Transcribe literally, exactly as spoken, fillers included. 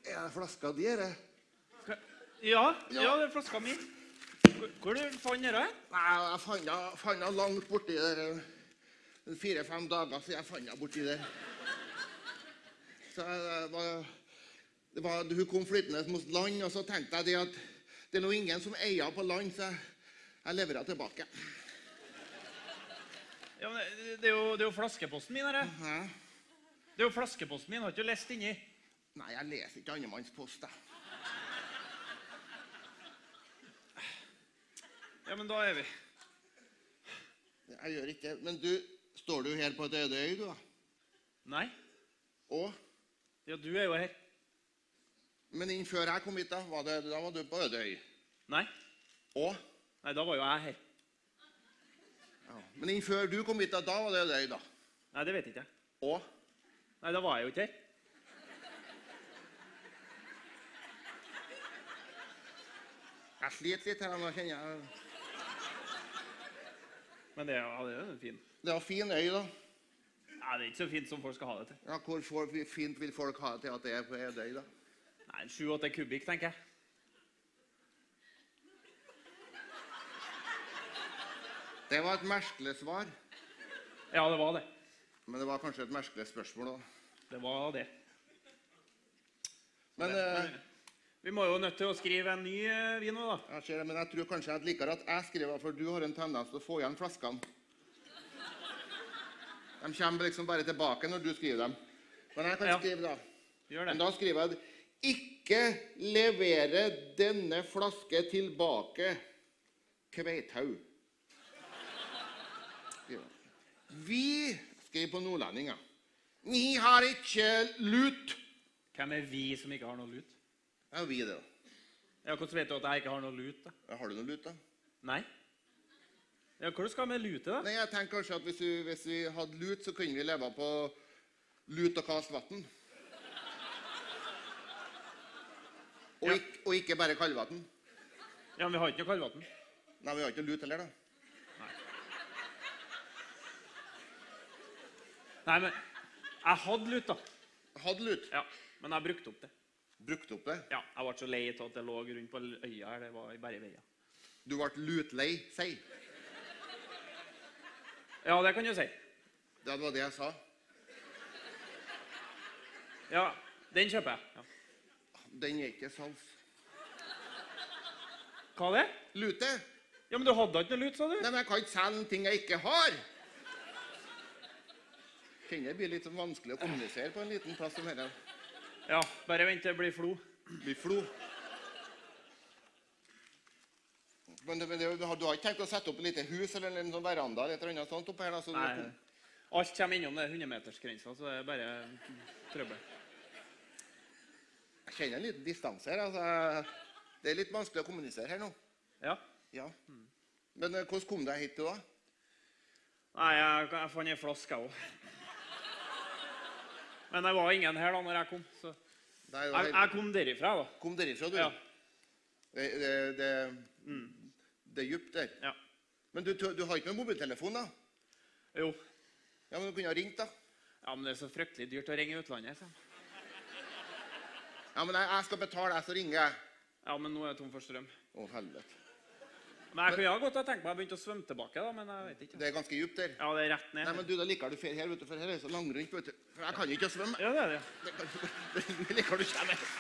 Er det flaska di, er det? Ja, ja, det er flaska mi. Hvor du fant dere? Nei, jeg fant den, fant den langt borti der. Fire-fem dager så jeg fant den borti der. Så jeg var, det var, hun kom flyttende mot land, og så tenkte jeg det at det er noe ingen som eier på land, så jeg, jeg leverer tilbake. Ja, men det er jo, det er jo flaskeposten min, her. Hæ? Det er jo flaskeposten min, har ikke du lest inni? Nei, jeg leser ikke andremanns post, da. Ja, men da er vi. Jeg gjør ikke, men du, står du her på et øde øy, du da? Nei. Og? Ja, du er jo her. Men inn før jeg kom hit da, var det, da var du på øde øy. Nei. Og? Nei, da var jo jeg her. Ja. Men inn før du kom hit da, da var det øde øy da? Nei, det vet ikke jeg. Og? Nei, da var jeg jo ikke her. Jeg sliter litt her, nå kjenner jeg... Men det, ja, det er jo fin. Det var fin øy da. Nei, det er ikke så fint som folk skal ha det til. Ja, hvor for, fint vil folk ha det til at det er på øde øy da? Nei, sju-åtte kubikk, tenker jeg. Det var et merkelig svar. Ja, det var det. Men det var kanskje et merkelig spørsmål da. Det var det. Men... det, eh, men vi må jo nødt til å skrive en ny eh, vino, da. Jeg ser det, men jeg tror kanskje jeg liker at jeg skriver, for du har en tendens til å få igjen flaskene. De kommer liksom bare tilbake når du skriver dem. Men jeg kan Ja. skrive da. Gjør det. Men da skriver jeg, ikke levere denne flaske tilbake, Kveithaug. Skriver jeg. Vi, skriver på nordlendinger, vi har ikke lut. Hvem er vi som ikke har noe lut? Ja, vi det da. Ja, hvordan vet du at jeg ikke har noe lut, da? Ja, har du noe lut da? Nei. Ja, hva skal du med lute, da? Nei, jeg tenker kanskje at hvis vi, hvis vi hadde lut, så kunne vi leve på lut og kast vatten. Og, Ja. ikke, og ikke bare kaldvatten. Ja, men vi har ikke noe kaldvatten. Nei, vi har ikke lut heller da. Nei, men jeg hadde lut, da. Hadde lut. Ja, men jeg brukte opp det. Brukt opp det. Ja, jeg ble så lei til at det lå rundt på øya her, det var bare i veien. Du ble lutlei, si. Ja, det kan du si. Det var det jeg sa. Ja, den kjøper jeg. Ja. Den er ikke sals. Hva er det? Lute? Ja, men du hadde ikke noe lut, sa du? Nei, men jeg kan ikke selge en ting jeg ikke har. Kjenner det blir litt sånn vanskelig å kommunisere på en liten plass som dette. Ja, bare vent til det blir flo. Blir flo. Men, det, men det, du, har, du har ikke tenkt å sette opp et lite hus eller en sånn veranda eller et eller annet sånt oppe her da? Så Nei, du, alt kommer innom det hundre-metersgrensa, så det er bare trøbbel. jeg kjenner en liten distanse her. Altså, det er litt vanskelig å kommunisere her nå. Ja. Ja. Men eh, hvordan kom du deg hit du da? Nei, jeg, jeg fant en flaske også. Men det var ingen her da når jeg kom, så... Nei, det var Jeg, helt- jeg kom derifra da. Kom derifra du? Ja. Det, det, det, Mm. det er djupt der. Ja. Men du, du har ikke noen mobiltelefon da? Jo. Ja, men du kunne ha ringt da. Ja, men det er så fryktelig dyrt å ringe i utlandet, så. Ja, men jeg, jeg skal betale deg, så ringer jeg. Ja, men nå er jeg tom for strøm. Å, helvete. Men jeg kunne jo godt ha tenkt meg å begynne å svømme tilbake da, men jeg vet ikke. Det er ganske djupt der. Ja, det er rett ned. Nei, men du, da liker du fer her, vet du, for her er det så langrundt, vet du. For jeg kan ikke svømme. Ja, det er det. Det, kan- det liker du ikke, nei.